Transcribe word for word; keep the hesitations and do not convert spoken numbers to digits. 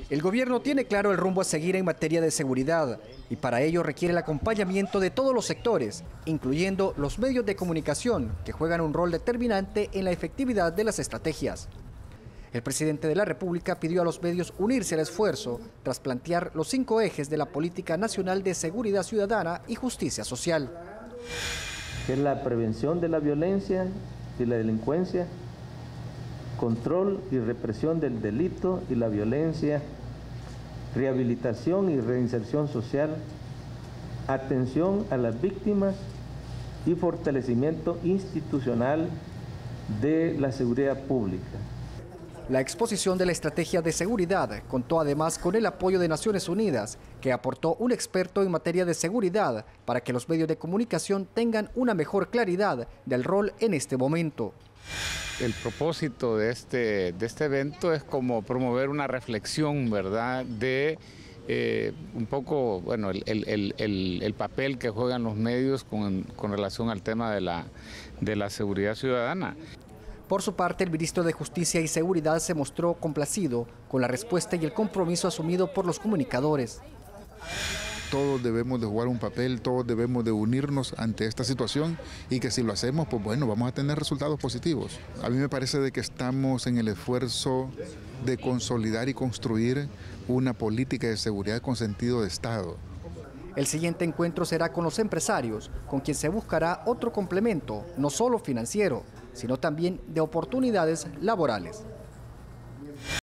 El gobierno tiene claro el rumbo a seguir en materia de seguridad y para ello requiere el acompañamiento de todos los sectores, incluyendo los medios de comunicación, que juegan un rol determinante en la efectividad de las estrategias. El presidente de la República pidió a los medios unirse al esfuerzo tras plantear los cinco ejes de la Política Nacional de Seguridad Ciudadana y Justicia Social. Que es la prevención de la violencia y la delincuencia, control y represión del delito y la violencia, rehabilitación y reinserción social, atención a las víctimas y fortalecimiento institucional de la seguridad pública. La exposición de la estrategia de seguridad contó además con el apoyo de Naciones Unidas, que aportó un experto en materia de seguridad para que los medios de comunicación tengan una mejor claridad del rol en este momento. El propósito de este, de este evento es como promover una reflexión, ¿verdad?, de eh, un poco, bueno, el, el, el, el papel que juegan los medios con, con relación al tema de la, de la seguridad ciudadana. Por su parte, el ministro de Justicia y Seguridad se mostró complacido con la respuesta y el compromiso asumido por los comunicadores. Todos debemos de jugar un papel, todos debemos de unirnos ante esta situación y que si lo hacemos, pues bueno, vamos a tener resultados positivos. A mí me parece de que estamos en el esfuerzo de consolidar y construir una política de seguridad con sentido de Estado. El siguiente encuentro será con los empresarios, con quien se buscará otro complemento, no solo financiero, sino también de oportunidades laborales.